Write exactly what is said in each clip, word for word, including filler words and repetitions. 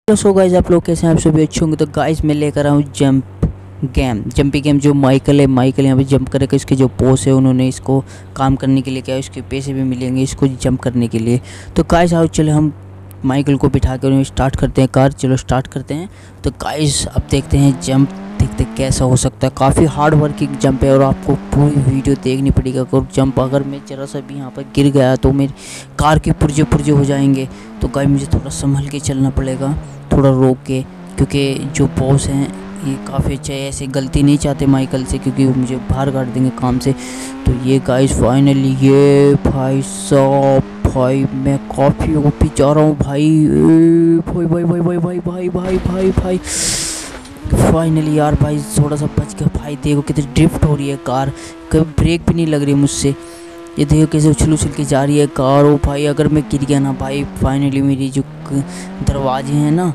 Hello so guys, आप लोग कैसे हैं? आप सभी अच्छे होंगे। तो गाइस मैं लेकर आया हूँ जंप गेम जंपी गेम। जो माइकल है माइकल यहाँ पे जंप करेगा। इसके जो बॉस है उन्होंने इसको काम करने के लिए क्या है, इसके पैसे भी मिलेंगे इसको जंप करने के लिए। तो गाइस आओ चले हम माइकल को बिठा कर स्टार्ट करते हैं कार। चलो स्टार्ट करते हैं। तो गाइस अब देखते हैं जंप, देखते कैसा हो सकता है। काफ़ी हार्ड वर्किंग जंप है और आपको पूरी वीडियो देखनी पड़ेगी। अगर जंप अगर मैं जरा सा भी यहाँ पर गिर गया तो मेरी कार के पुर्जे पुर्जे हो जाएंगे। तो गाइस मुझे थोड़ा संभल के चलना पड़ेगा, थोड़ा रोक के, क्योंकि जो बॉस हैं ये काफ़ी अच्छे हैं। ऐसे गलती नहीं चाहते माइकल से, क्योंकि वो मुझे बाहर काट देंगे काम से। तो ये गाइस फाइनली ये भाई साहब, भाई मैं काफ़ी ओपी जा रहा हूँ भाई। ए, भाई भाई भाई भाई भाई भाई भाई भाई भाई फाइनली यार भाई थोड़ा सा बच गया भाई। देखो कितनी ड्रिफ्ट हो रही है कार, कभी ब्रेक भी नहीं लग रही मुझसे। ये देखो कैसे उछल उछल के जा रही है कार। ओ भाई अगर मैं गिर गया ना भाई, फाइनली मेरी जो दरवाजे हैं ना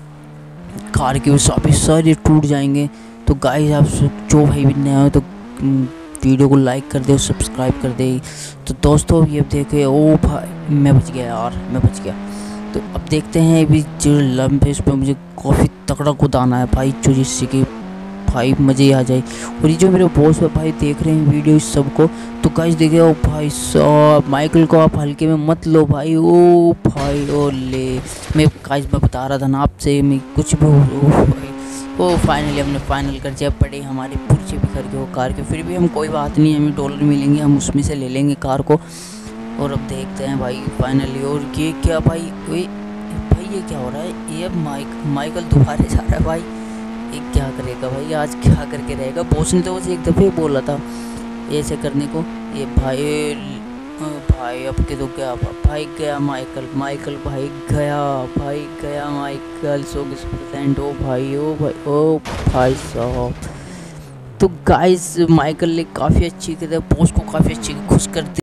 कार के वो सभी सारे टूट जाएंगे। तो गाइस आप जो भाई भी नया हो तो वीडियो को लाइक कर दे और सब्सक्राइब कर दे। तो दोस्तों ये देखे, ओ भाई मैं बच गया यार, मैं बच गया। तो अब देखते हैं अभी जो लंब है उस पर मुझे काफ़ी तगड़ा कुदाना है भाई, जो जिससे कि भाई मज़े आ जाए। और ये जो मेरे बॉस है भाई देख रहे हैं वीडियो इस सबको, तो गाइस देखे ओ भाई साहब माइकल को आप हल्के में मत लो भाई। ओ भाई ओ ले, मैं गाइस मैं बता रहा था ना आपसे, मैं कुछ भी ओ भाई ओ फाइनली हमने फाइनल कर दिया। पड़े हमारे पुर्जे भी कर गए कार के, फिर भी हम कोई बात नहीं, हमें डॉलर मिलेंगे, हम उसमें से ले लेंगे कार को। और अब देखते हैं भाई फाइनली। और ये क्या भाई, भाई ये क्या हो रहा है? ये माइक माइकल दोबारा जा रहा है भाई। ये क्या करेगा भाई, आज क्या करके रहेगा? बॉस ने तो बस एक दफ़े बोला था ऐसे करने को। ये भाई भाई अब के तो क्या भाई गया माइकल, माइकल भाई गया, भाई गया माइकल सौ बीस परसेंट। ओ भाई ओ भाई ओ भाई साहब। तो गाइस माइकल ने काफ़ी अच्छी बॉस को काफ़ी अच्छी खुश कर दी।